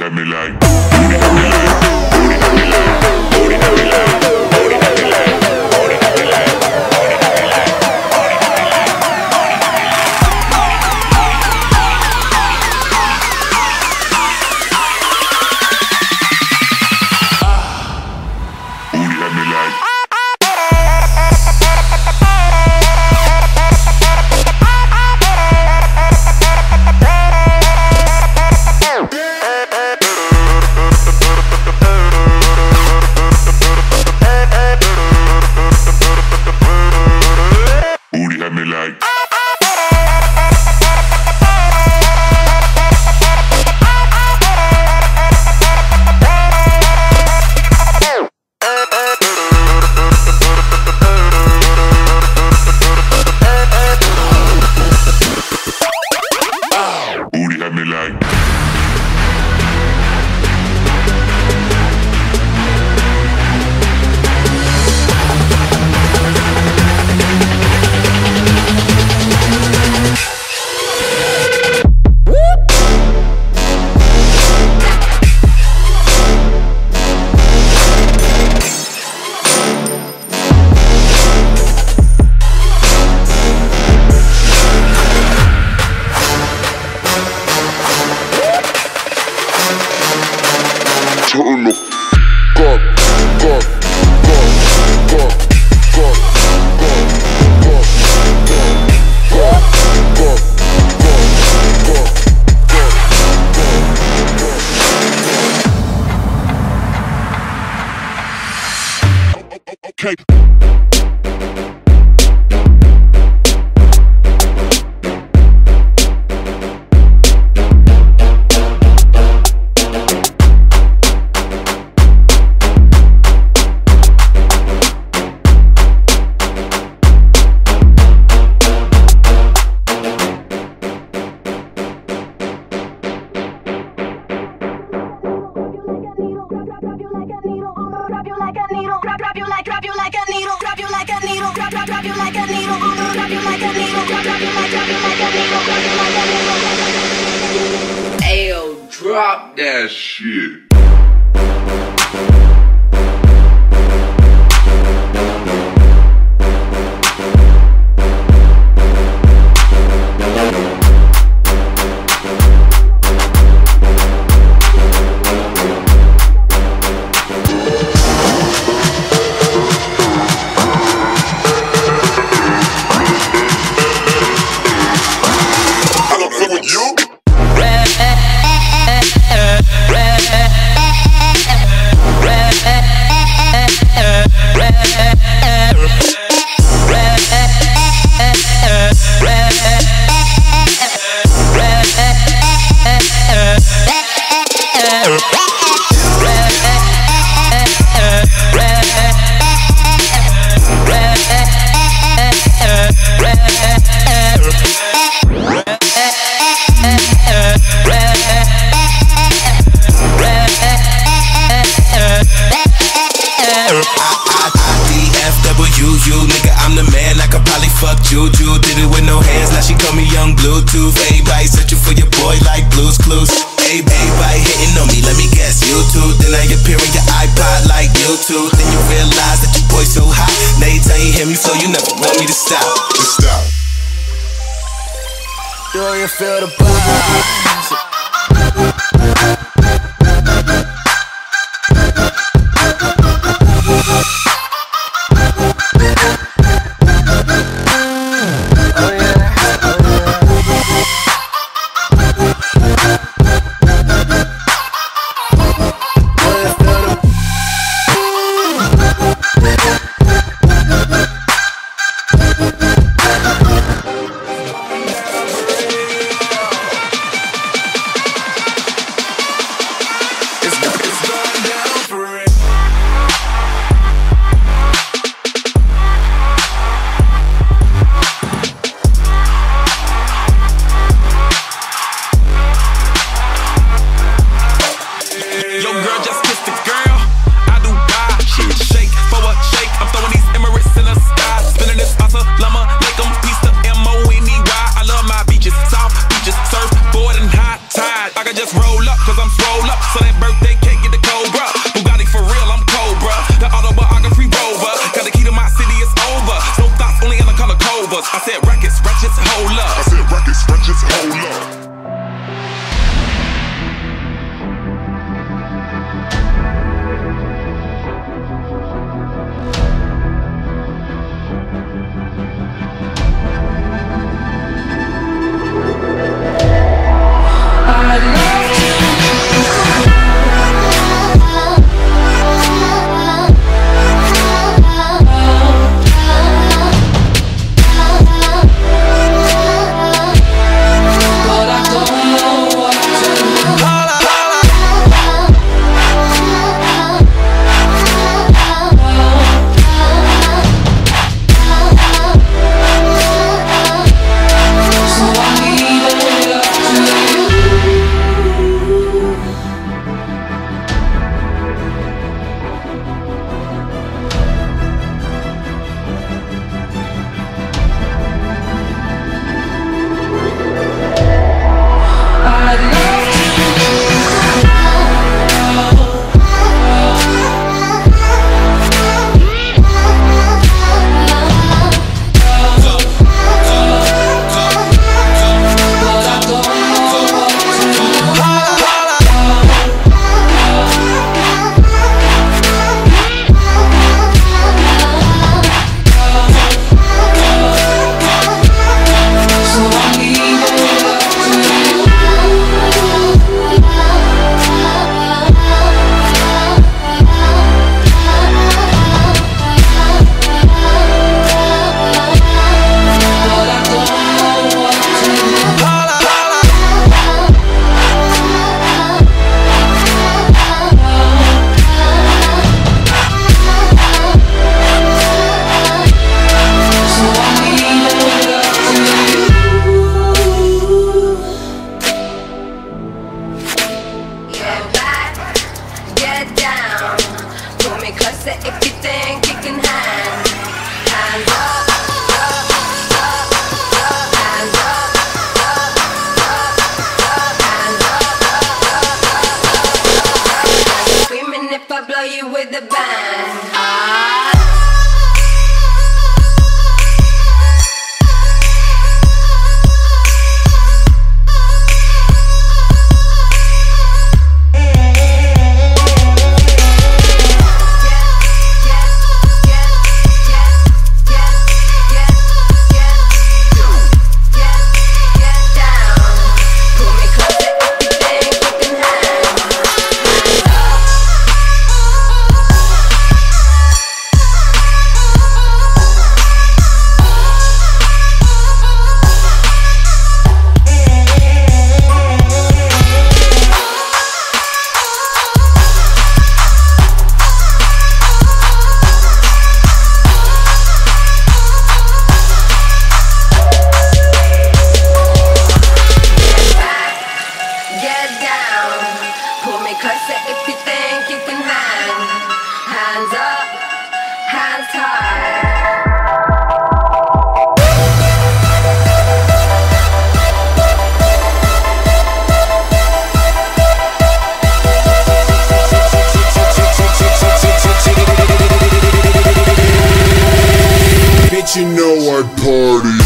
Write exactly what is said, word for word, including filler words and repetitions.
have me like, booty have me like, booty have me like, booty have me like, booty have me like, booty have me like, booty have me like, booty have me like, booty have me like. Booty have me like. Booty have me like. Booty have me like. Turn the fuck up, up, up, up, up, okay. Ayo, drop that shit. Juju did it with no hands, now she call me Young Bluetooth. Everybody searching for your boy like Blue's Clues. Everybody hitting on me, let me guess, YouTube. Then I appear in your iPod like YouTube. Then you realize that your boy's so hot. Now you tell you hear me, so you never want me to stop. To stop. Do you feel the buzz? closer if you think you can hang. Hands up, up, up, up, hands up, up, up, up, hands up, up, up, up, up. Screaming if I blow you with a bang. Ah. Closer if you think you can hang. Hands up, hands high. Bitch, you know I party.